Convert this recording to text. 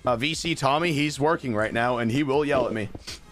VC Tommy, he's working right now, and he will yell at me.